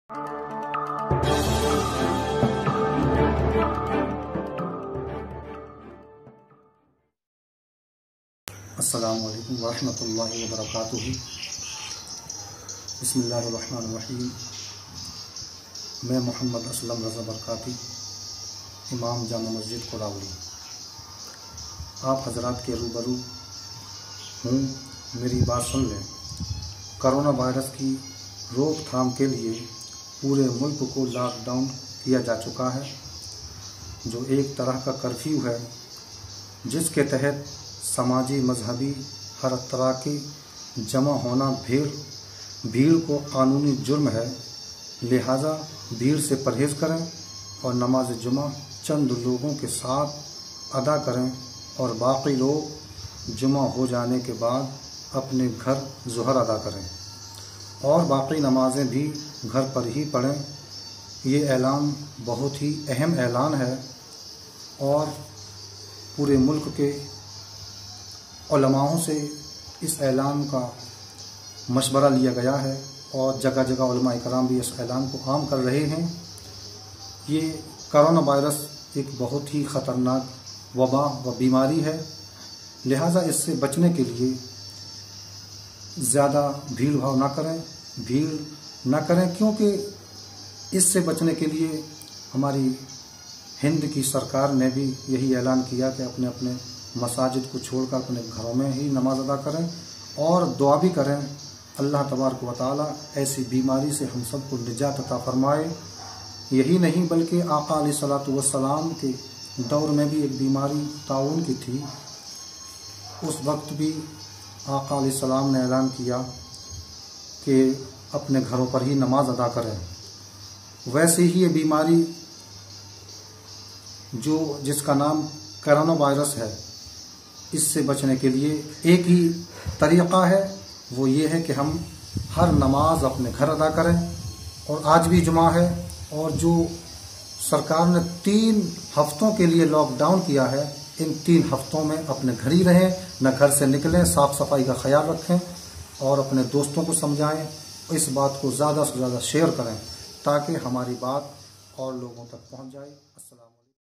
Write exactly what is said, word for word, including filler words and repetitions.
अस्सलामु अलैकुम वरहमतुल्लाहि वबरकातुहू। बिस्मिल्लाहिर्रहमानिर्रहीम। मैं मोहम्मद असलम रज़ा बरकाती, इमाम जामा मस्जिद कोलावली, आप हजरात के रूबरू हूँ। मेरी बात सुन लें। कोरोना वायरस की रोकथाम के लिए पूरे मुल्क को लॉकडाउन किया जा चुका है, जो एक तरह का कर्फ्यू है, जिसके तहत समाजी मजहबी हर तरह की जमा होना भीड़ भीड़ को कानूनी जुर्म है। लिहाजा भीड़ से परहेज़ करें और नमाज जुमा चंद लोगों के साथ अदा करें और बाकी लोग जुमा हो जाने के बाद अपने घर ज़ोहर अदा करें और बाकी नमाजें भी घर पर ही पढ़ें। ये ऐलान बहुत ही अहम ऐलान है और पूरे मुल्क के उलमाओं से इस ऐलान का मशवरा लिया गया है और जगह जगह उलमा इकराम भी इस ऐलान को आम कर रहे हैं। ये कोरोना वायरस एक बहुत ही ख़तरनाक वबा व बीमारी है, लिहाजा इससे बचने के लिए ज़्यादा भीड़ भाव ना करें भीड़ ना करें क्योंकि इससे बचने के लिए हमारी हिंद की सरकार ने भी यही ऐलान किया कि अपने अपने मसाजिद को छोड़कर अपने घरों में ही नमाज अदा करें और दुआ भी करें। अल्लाह तबारक व तआला ऐसी बीमारी से हम सबको निजात अता फरमाए। यही नहीं बल्कि आका अलैहिस्सलातु वस्सलाम के दौर में भी एक बीमारी ताउन की थी। उस वक्त भी आका अलैहिस्सलाम ने ऐलान किया कि अपने घरों पर ही नमाज अदा करें। वैसे ही ये बीमारी जो जिसका नाम कोरोना वायरस है, इससे बचने के लिए एक ही तरीक़ा है, वो ये है कि हम हर नमाज अपने घर अदा करें। और आज भी जुमा है और जो सरकार ने तीन हफ्तों के लिए लॉकडाउन किया है, इन तीन हफ्तों में अपने घर ही रहें, न घर से निकलें, साफ़ सफाई का ख्याल रखें और अपने दोस्तों को समझाएं। इस बात को ज़्यादा से ज़्यादा शेयर करें ताकि हमारी बात और लोगों तक पहुंच जाए। अस्सलाम।